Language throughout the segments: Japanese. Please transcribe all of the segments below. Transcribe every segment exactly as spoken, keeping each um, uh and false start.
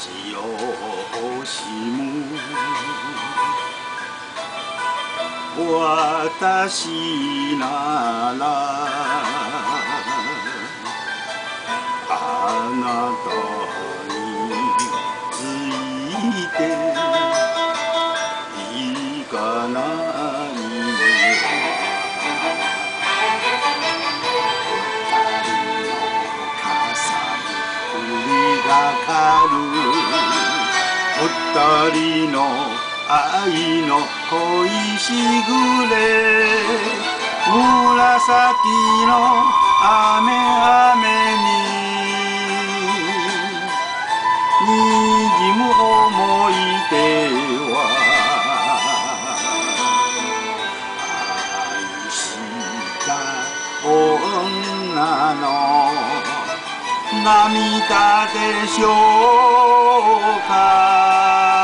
し惜しむ私ならあなたについていかない二人の愛の恋しぐれ紫の雨雨ににじむ思い出は愛した女の涙でしょうか。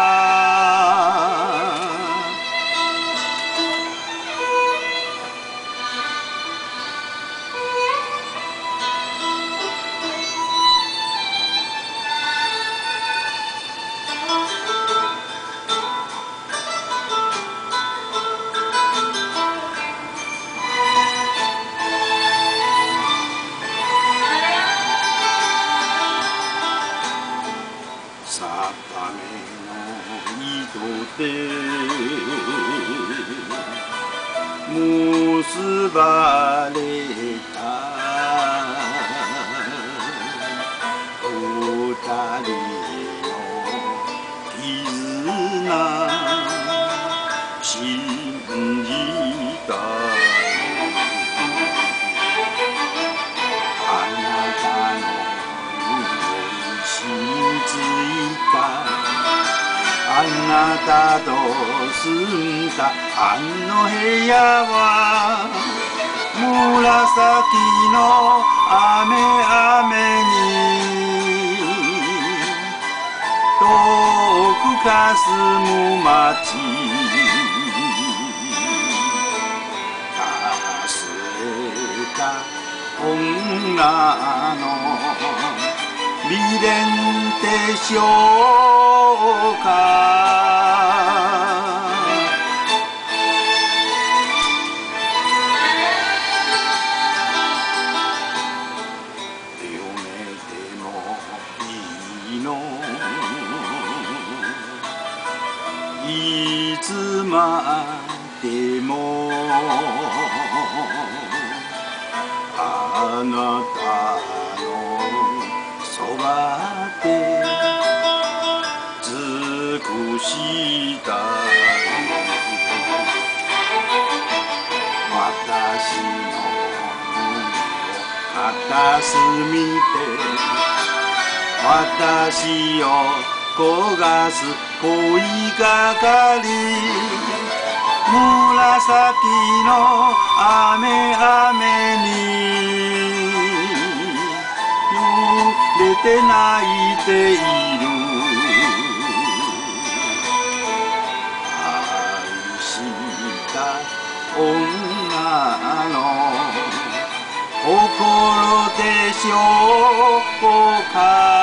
定めの糸で結ばれた二人の絆信じたあなたのあなたと住んだあの部屋は紫の雨雨に遠くかすむ街忘れた女の未練でしょうか。夢でもいいのいつまでもあなたそばで尽くしたい私の胸を片隅で私を焦がす恋がかり紫の雨雨に出て泣いている愛した女の心でしょうか。